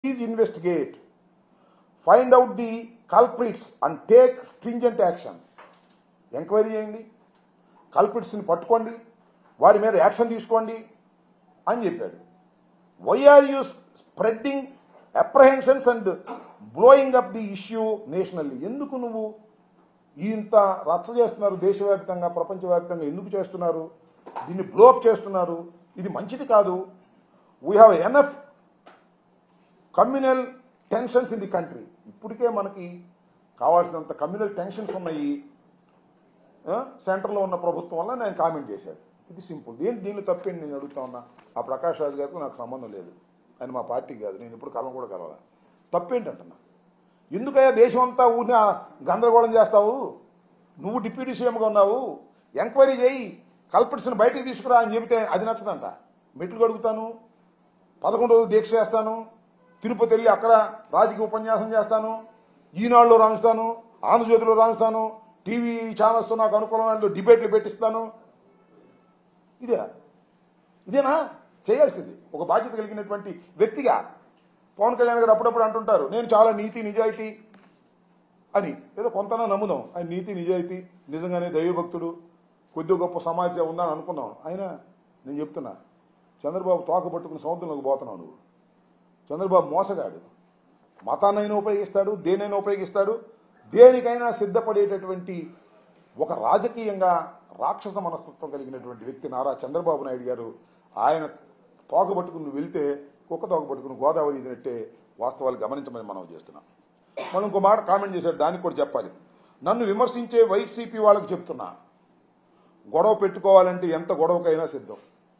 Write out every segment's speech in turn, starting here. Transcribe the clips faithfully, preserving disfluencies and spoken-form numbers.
Please investigate, find out the culprits and take stringent action. Enquiry చేయండి, కల్పిట్స్ని పట్టుకోండి, వారి మీద యాక్షన్ తీసుకోండి అని చెప్పాడు. Why are you spreading apprehensions and blowing up the issue nationally? ఎందుకు నువ్వు ఇంత రచ్చ చేస్తున్నారు దేశవ్యాప్తంగా, ప్రపంచవ్యాప్తంగా ఎందుకు చేస్తున్నారు? దీన్ని బ్లోఅప్ చేస్తున్నారు. ఇది మంచిది కాదు. We have enough communal tensions in the country. ఇప్పటికే మనకి కావాల్సినంత కమ్యూనల్ టెన్షన్స్ ఉన్నాయి సెంటర్లో ఉన్న ప్రభుత్వం వల్ల. నేను కామెంట్ చేశాను. ఇది సింపుల్. ఏంటి దీనిలో తప్పేంటి నేను అడుగుతా ఉన్నా. ఆ ప్రకాష్ రాజు గారికి నాకు సంబంధం లేదు, ఆయన మా పార్టీ కాదు, నేను ఇప్పుడు కలం కూడా కలవాల. తప్పేంటంటున్నా? ఎందుకయ్యా దేశం అంతా ఊరిని గందరగోళం చేస్తావు? నువ్వు డిప్యూటీ సీఎంగా ఉన్నావు, ఎంక్వైరీ చేయి, కల్పిట్స్ని బయటికి తీసుకురా అని చెబితే అది నచ్చదంట. మెట్లు కడుగుతాను, పదకొండు రోజులు దీక్ష చేస్తాను, తిరుపతి వెళ్ళి అక్కడ రాజకీయ ఉపన్యాసం చేస్తాను, ఈనాడులో రాణిస్తాను, ఆంధ్రజ్యోతిలో రాణిస్తాను, టీవీ ఛానల్స్తో నాకు అనుకూలమైన డిబేట్లు పెట్టిస్తాను. ఇదే ఇదేనా చేయాల్సింది ఒక బాధ్యత కలిగినటువంటి వ్యక్తిగా? పవన్ కళ్యాణ్ గారు అప్పుడప్పుడు అంటుంటారు నేను చాలా నీతి నిజాయితీ అని. ఏదో కొంతనా నమ్ముదాం ఆయన నీతి నిజాయితీ, నిజంగానే దైవభక్తుడు, కొద్ది గొప్ప సమాజం ఉందని అనుకున్నాం. అయినా నేను చెప్తున్నా, చంద్రబాబు తోక పట్టుకుని సముద్రంలోకి పోతున్నావు నువ్వు. చంద్రబాబు మోసగాడు. మతాన్నైనా ఉపయోగిస్తాడు, దేనైనా ఉపయోగిస్తాడు, దేనికైనా సిద్ధపడేటటువంటి ఒక రాజకీయంగా రాక్షస మనస్తత్వం కలిగినటువంటి వ్యక్తి నారా చంద్రబాబు నాయుడు గారు. ఆయన తోక పట్టుకుని వెళ్తే కుక్క తోక పట్టుకుని గోదావరి ఇదినట్టే వాస్తవాలు గమనించమని మనం చేస్తున్నాం. మనం ఇంకో మాట కామెంట్ చేశాడు, దానికి కూడా చెప్పాలి. నన్ను విమర్శించే వైసీపీ వాళ్ళకి చెప్తున్నా, గొడవ పెట్టుకోవాలంటే ఎంత గొడవకైనా సిద్ధం.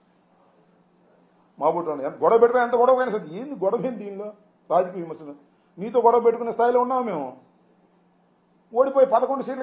మా బుట్ట గొడవ పెట్టుకుని ఎంత గొడవకైనా సిద్ధం. ఏంది గొడవ ఏంది దీనిలో? రాజకీయ విమర్శలు. నీతో గొడవ పెట్టుకునే స్థాయిలో ఉన్నాము మేము. ఓడిపోయి పదకొండు సీట్లు